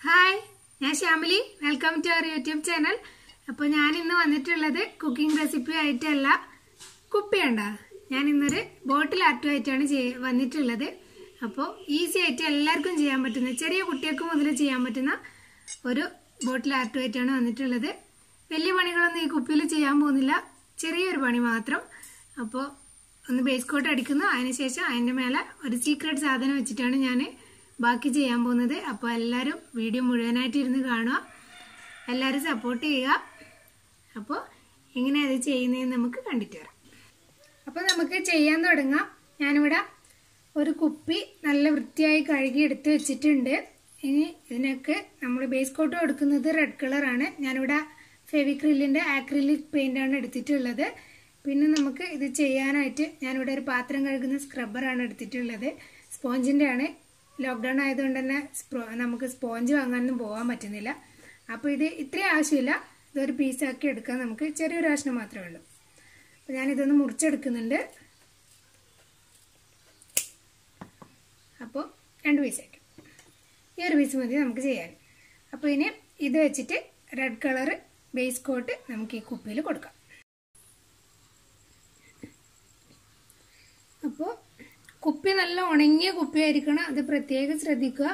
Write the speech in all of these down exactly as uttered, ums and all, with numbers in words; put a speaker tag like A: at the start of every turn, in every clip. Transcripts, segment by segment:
A: Hi, I am Shyamily. Welcome to our YouTube channel. അപ്പോൾ ഞാൻ ഇന്ന് വന്നിട്ടുള്ളത് കുക്കിംഗ് റെസിപ്പി ആയിട്ടല്ല കുപ്പിയുണ്ട്. ഞാൻ ഇന്നൊരു ബോട്ടിൽ ആർട്ടുമായിട്ടാണ് വന്നിട്ടുള്ളത്. അപ്പോൾ ഈസി ആയിട്ട് എല്ലാവർക്കും ചെയ്യാൻ പറ്റുന്ന ചെറിയ കുട്ടികൾക്ക് മുതൽ ചെയ്യാൻ പറ്റുന്ന ഒരു ബോട്ടിൽ ആർട്ടുമായിട്ടാണ് വന്നിട്ടുള്ളത്. വലിയ പണികളൊന്നും ഈ കുപ്പിയിൽ ചെയ്യാൻ പോകുന്നില്ല, ചെറിയൊരു പണി മാത്രം. അപ്പോൾ ഒന്ന് ബേസ് കോട്ട് അടിക്കുന്നു, അതിനുശേഷം അതിൻ്റെ മേലെ ഒരു സീക്രട്ട് സാധനം വെച്ചിട്ടാണ് ഞാൻ ബാക്കി ചെയ്യാൻ പോകുന്നത്. അപ്പോൾ എല്ലാവരും വീഡിയോ മുഴുവനായിട്ട് ഇരുന്ന് കാണുക, എല്ലാവരും സപ്പോർട്ട് ചെയ്യുക. അപ്പോൾ എങ്ങനെ അത് ചെയ്യുന്നതെന്ന് നമുക്ക് കണ്ടിട്ട് വരാം. അപ്പോൾ നമുക്ക് ചെയ്യാൻ തുടങ്ങാം. ഞാനിവിടെ ഒരു കുപ്പി നല്ല വൃത്തിയായി കഴുകി എടുത്ത് വെച്ചിട്ടുണ്ട്. ഇനി ഇതിനൊക്കെ നമ്മൾ ബേസ് കോട്ട് കൊടുക്കുന്നത് റെഡ് കളറാണ്. ഞാനിവിടെ ഫെവിക്രിലിൻ്റെ ആക്രിലിക് പെയിൻ്റാണ് എടുത്തിട്ടുള്ളത്. പിന്നെ നമുക്ക് ഇത് ചെയ്യാനായിട്ട് ഞാനിവിടെ ഒരു പാത്രം കഴുകുന്ന സ്ക്രബ്ബറാണ് എടുത്തിട്ടുള്ളത്. സ്പോഞ്ചിൻ്റെ ആണ്. ലോക്ക്ഡൗൺ ആയതുകൊണ്ട് തന്നെ നമുക്ക് സ്പോഞ്ച് വാങ്ങാനൊന്നും പോകാൻ പറ്റുന്നില്ല. അപ്പോൾ ഇത് ഇത്രയും ആവശ്യമില്ല, ഇതൊരു പീസാക്കി എടുക്കാൻ നമുക്ക് ചെറിയൊരു ആവശ്യം മാത്രമേ ഉള്ളൂ. അപ്പോൾ ഞാനിതൊന്ന് മുറിച്ചെടുക്കുന്നുണ്ട്. അപ്പോൾ രണ്ട് പീസായിട്ട് ഈ ഒരു പീസ് മതി നമുക്ക് ചെയ്യാൻ. അപ്പോൾ ഇനി ഇത് വെച്ചിട്ട് റെഡ് കളർ ബേസ് കോട്ട് നമുക്ക് ഈ കുപ്പിയിൽ കൊടുക്കാം. അപ്പോൾ കുപ്പി നല്ല ഉണങ്ങിയ കുപ്പിയായിരിക്കണം, അത് പ്രത്യേകം ശ്രദ്ധിക്കുക.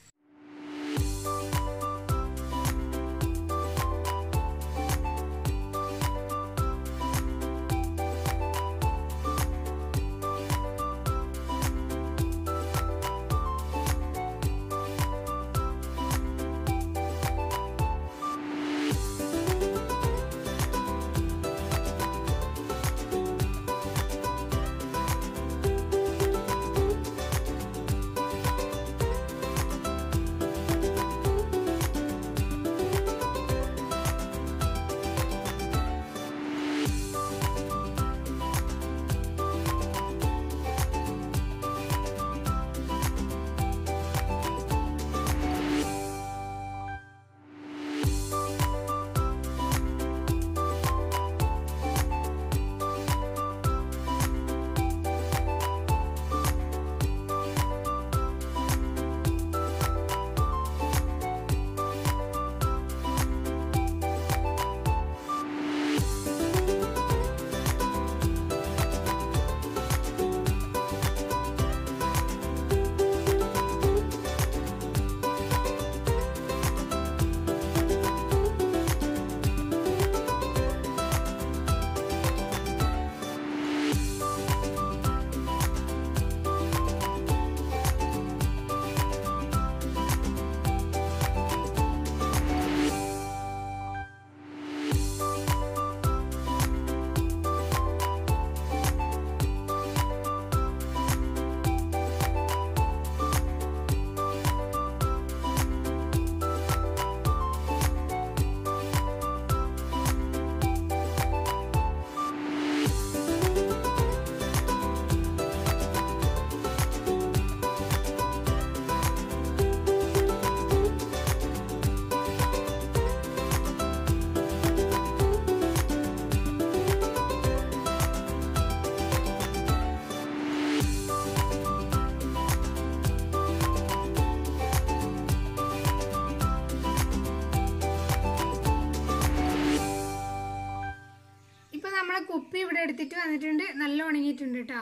A: കുപ്പി ഇവിടെ എടുത്തിട്ട് വന്നിട്ടുണ്ട്, നല്ല ഉണങ്ങിയിട്ടുണ്ട് കേട്ടോ.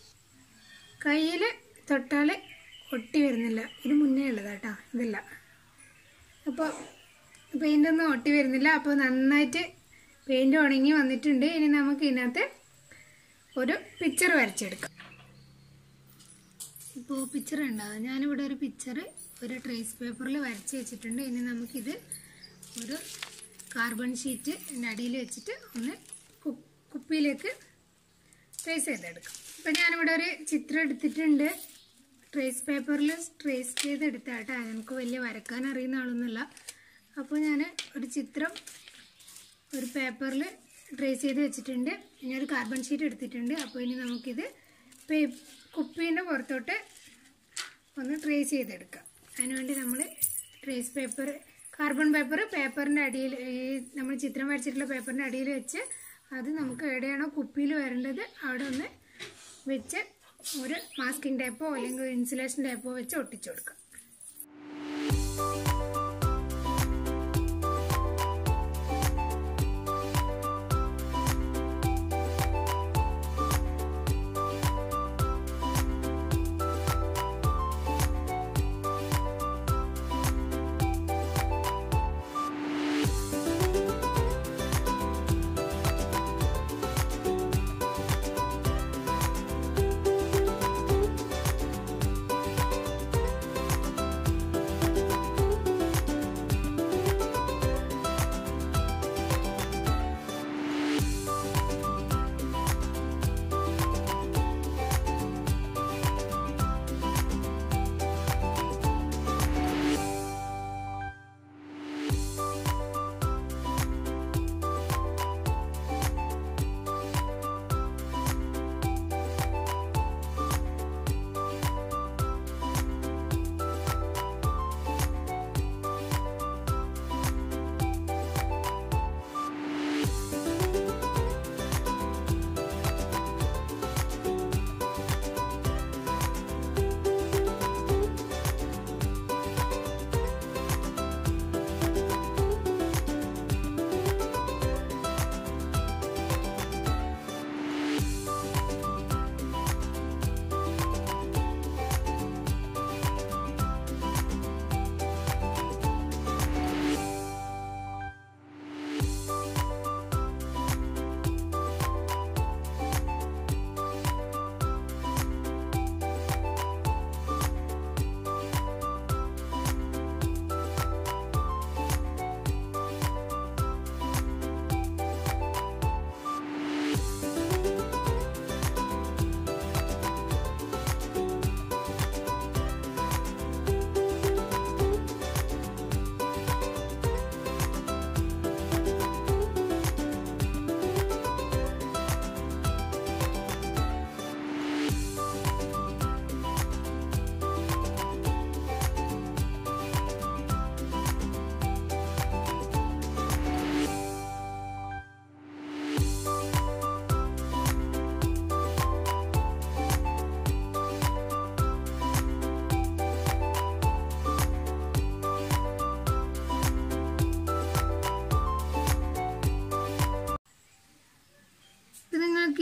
A: കയ്യിൽ തൊട്ടാൽ ഒട്ടി വരുന്നില്ല, ഇത് മുന്നേ ഉള്ളതാ കേട്ടോ, ഇതല്ല. അപ്പോൾ പെയിൻ്റ് ഒന്നും ഒട്ടി വരുന്നില്ല. അപ്പോൾ നന്നായിട്ട് പെയിൻ്റ് ഉണങ്ങി വന്നിട്ടുണ്ട്. ഇനി നമുക്ക് ഇതിനകത്ത് ഒരു പിക്ചർ വരച്ചെടുക്കാം. ഇപ്പോൾ പിക്ചർ ഉണ്ടാകും. ഞാനിവിടെ ഒരു പിക്ചർ ഒരു ട്രേസ് പേപ്പറിൽ വരച്ച് വെച്ചിട്ടുണ്ട്. ഇനി നമുക്കിത് ഒരു കാർബൺ ഷീറ്റ് അടിയിൽ വെച്ചിട്ട് ഒന്ന് കുപ്പിയിലേക്ക് ട്രേസ് ചെയ്തെടുക്കാം. അപ്പം ഞാനിവിടെ ഒരു ചിത്രം എടുത്തിട്ടുണ്ട്. ട്രേസ് പേപ്പറിൽ ട്രേസ് ചെയ്തെടുത്താട്ടെ, എനിക്ക് വലിയ വരക്കാൻ അറിയുന്ന ആളൊന്നുമില്ല. അപ്പോൾ ഞാൻ ഒരു ചിത്രം ഒരു പേപ്പറിൽ ട്രേസ് ചെയ്ത് വെച്ചിട്ടുണ്ട്. ഇനി ഒരു കാർബൺ ഷീറ്റ് എടുത്തിട്ടുണ്ട്. അപ്പോൾ ഇനി നമുക്കിത് പേ കുപ്പീൻ്റെ പുറത്തോട്ട് ഒന്ന് ട്രേസ് ചെയ്തെടുക്കാം. അതിനുവേണ്ടി നമ്മൾ ട്രേസ് പേപ്പർ കാർബൺ പേപ്പർ പേപ്പറിൻ്റെ അടിയിൽ ഈ നമ്മൾ ചിത്രം വരച്ചിട്ടുള്ള പേപ്പറിൻ്റെ അടിയിൽ വെച്ച് അത് നമുക്ക് എവിടെയാണോ കുപ്പിയിൽ വരേണ്ടത് അവിടെ ഒന്ന് വെച്ച് ഒരു മാസ്കിംഗ് ടേപ്പോ അല്ലെങ്കിൽ ഇൻസുലേഷൻ ടേപ്പോ വെച്ച് ഒട്ടിച്ചു കൊടുക്കാം.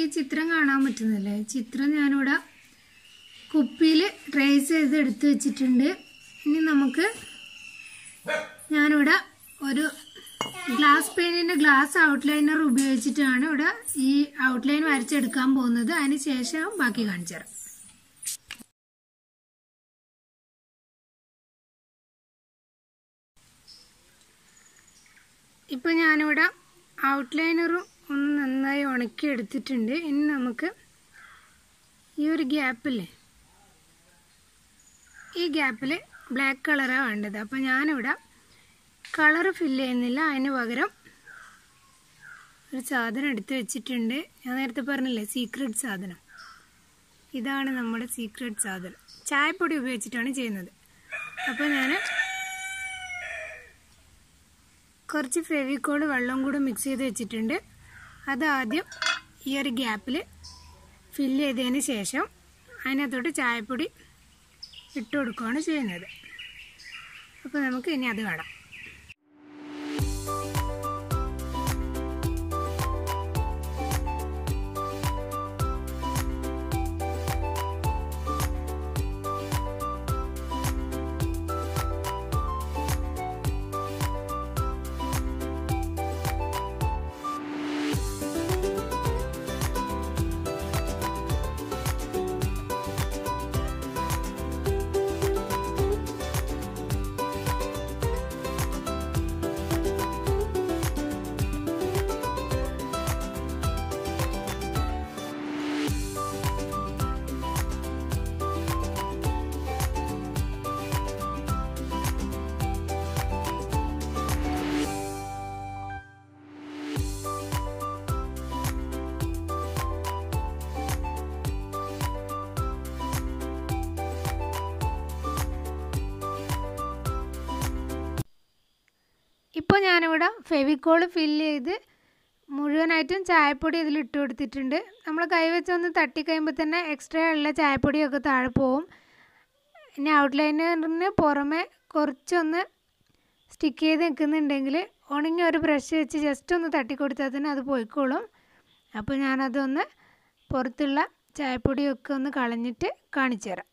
A: ചിത്രം കാണാൻ പറ്റുന്നില്ലേ? ചിത്രം ഞാനിവിടെ കുപ്പിയിൽ ട്രേസ് ചെയ്ത് എടുത്ത് വെച്ചിട്ടുണ്ട്. ഇനി നമുക്ക് ഞാനിവിടെ ഒരു ഗ്ലാസ് പെയിന്റിന്റെ ഗ്ലാസ് ഔട്ട്ലൈനർ ഉപയോഗിച്ചിട്ടാണ് ഇവിടെ ഈ ഔട്ട്ലൈൻ വരച്ചെടുക്കാൻ പോകുന്നത്. അതിന് ശേഷം ബാക്കി കാണിച്ചു തരാം. ഇപ്പൊ ഞാനിവിടെ ഔട്ട്ലൈനറും ഒന്ന് നന്നായി ഉണക്കി എടുത്തിട്ടുണ്ട്. ഇനി നമുക്ക് ഈ ഒരു ഗ്യാപ്പില്ലേ, ഈ ഗ്യാപ്പിൽ ബ്ലാക്ക് കളറാണ് വേണ്ടത്. അപ്പം ഞാനിവിടെ കളർ ഫില്ല് ചെയ്യുന്നില്ല, അതിന് പകരം ഒരു സാധനം എടുത്ത് വെച്ചിട്ടുണ്ട്. ഞാൻ നേരത്തെ പറഞ്ഞില്ലേ സീക്രട്ട് സാധനം, ഇതാണ് നമ്മുടെ സീക്രട്ട് സാധനം. ചായപ്പൊടി ഉപയോഗിച്ചിട്ടാണ് ചെയ്യുന്നത്. അപ്പോൾ ഞാൻ കുറച്ച് ഫെവിക്കോൾ വെള്ളം കൂടെ മിക്സ് ചെയ്ത് വെച്ചിട്ടുണ്ട്. അത് ആദ്യം ഈ ഒരു ഗ്യാപ്പിൽ ഫില്ല് ചെയ്തതിന് ശേഷം അതിനകത്തോട്ട് ചായപ്പൊടി ഇട്ട് കൊടുക്കുകയാണ് ചെയ്യുന്നത്. അപ്പോൾ നമുക്ക് ഇനി അത് കാണാം. ഇപ്പോൾ ഞാനിവിടെ ഫെവിക്കോൾ ഫില്ല് ചെയ്ത് മുഴുവനായിട്ടും ചായപ്പൊടി ഇതിൽ ഇട്ട് കൊടുത്തിട്ടുണ്ട്. നമ്മൾ കൈവച്ചൊന്ന് തട്ടിക്കഴിയുമ്പോൾ തന്നെ എക്സ്ട്രാ ഉള്ള ചായപ്പൊടിയൊക്കെ താഴെ പോവും. ഇനി ഔട്ട്ലൈനറിന് പുറമെ കുറച്ചൊന്ന് സ്റ്റിക്ക് ചെയ്ത് നിൽക്കുന്നുണ്ടെങ്കിൽ ഉണങ്ങി ഒരു ബ്രഷ് വെച്ച് ജസ്റ്റ് ഒന്ന് തട്ടിക്കൊടുത്താൽ തന്നെ അത് പോയിക്കോളും. അപ്പോൾ ഞാനതൊന്ന് പുറത്തുള്ള ചായപ്പൊടിയൊക്കെ ഒന്ന് കളഞ്ഞിട്ട് കാണിച്ചു തരാം.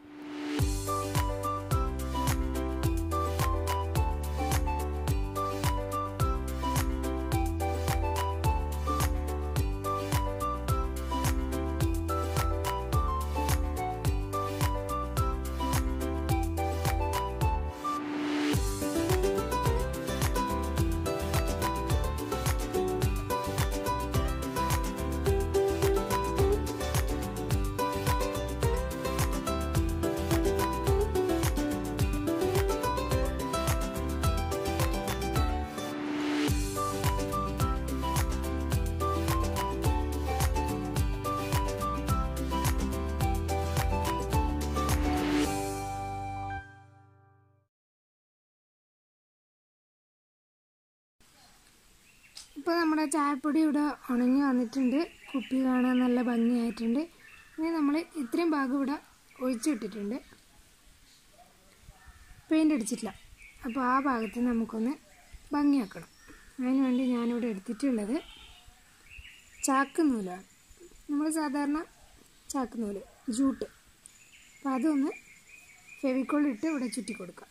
A: ഇപ്പോൾ നമ്മുടെ ചായപ്പൊടി ഇവിടെ ഉണങ്ങി വന്നിട്ടുണ്ട്. കുപ്പി കാണാൻ നല്ല ഭംഗിയായിട്ടുണ്ട്. ഇനി നമ്മൾ ഇത്രയും ഭാഗം ഇവിടെ ഒഴിച്ചിട്ടിട്ടുണ്ട്, പെയിൻ്റ് അടിച്ചിട്ടില്ല. അപ്പോൾ ആ ഭാഗത്ത് നമുക്കൊന്ന് ഭംഗിയാക്കണം. അതിന് വേണ്ടി ഞാനിവിടെ എടുത്തിട്ടുള്ളത് ചാക്ക് നൂലാണ്. നമ്മൾ സാധാരണ ചാക്ക് നൂല്, ജൂട്ട്. അപ്പോൾ അതൊന്ന് ഫെവിക്കോൾ ഇട്ട് ഇവിടെ ചുറ്റി കൊടുക്കാം.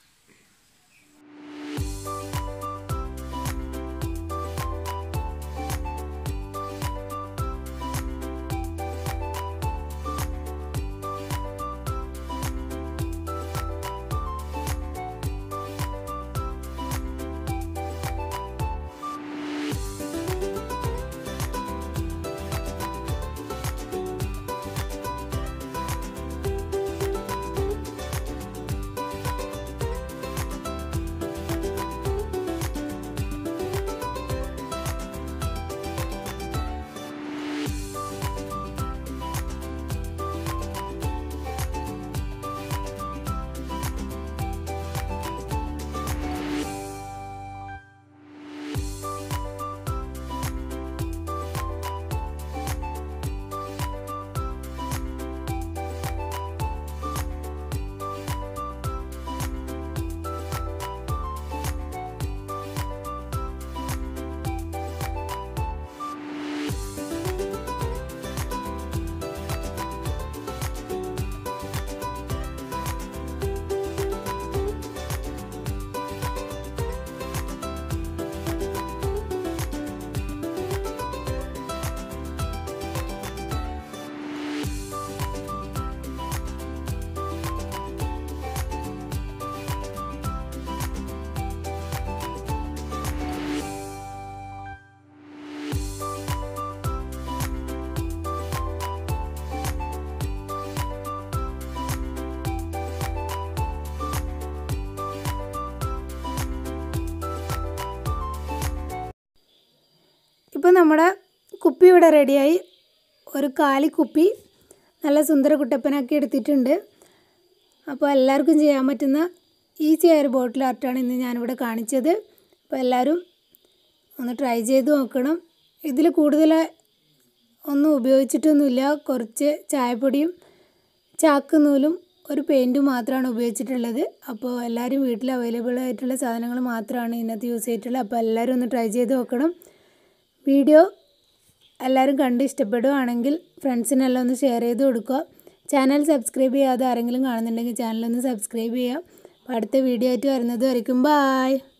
A: അപ്പോൾ നമ്മുടെ കുപ്പി ഇവിടെ റെഡിയായി. ഒരു കാലി കുപ്പി നല്ല സുന്ദര കുട്ടപ്പനാക്കി എടുത്തിട്ടുണ്ട്. അപ്പോൾ എല്ലാവർക്കും ചെയ്യാൻ പറ്റുന്ന ഈസി ആയ ഒരു ബോട്ടിൽ ആർട്ടാണ് ഇന്ന് ഞാനിവിടെ കാണിച്ചത്. അപ്പോൾ എല്ലാവരും ഒന്ന് ട്രൈ ചെയ്ത് നോക്കണം. ഇതിൽ കൂടുതൽ ഒന്നും ഉപയോഗിച്ചിട്ടൊന്നുമില്ല. കുറച്ച് ചായപ്പൊടിയും ചാക്ക് നൂലും ഒരു പെയിൻറ്റും മാത്രമാണ് ഉപയോഗിച്ചിട്ടുള്ളത്. അപ്പോൾ എല്ലാവരും വീട്ടിൽ അവൈലബിൾ ആയിട്ടുള്ള സാധനങ്ങൾ മാത്രമാണ് ഇതിനകത്ത് യൂസ് ചെയ്തിട്ടുള്ളത്. അപ്പോൾ എല്ലാവരും ഒന്ന് ട്രൈ ചെയ്ത് നോക്കണം. വീഡിയോ എല്ലാവരും കണ്ട് ഇഷ്ടപ്പെടുകയാണെങ്കിൽ ഫ്രണ്ട്സിനെല്ലാം ഒന്ന് ഷെയർ ചെയ്ത് കൊടുക്കുക. ചാനൽ സബ്സ്ക്രൈബ് ചെയ്യാതെ ആരെങ്കിലും കാണുന്നുണ്ടെങ്കിൽ ചാനലൊന്ന് സബ്സ്ക്രൈബ് ചെയ്യുക. അപ്പോൾ അടുത്ത വീഡിയോ ആയിട്ട് വരുന്നത് വരയ്ക്കും. ബായ്.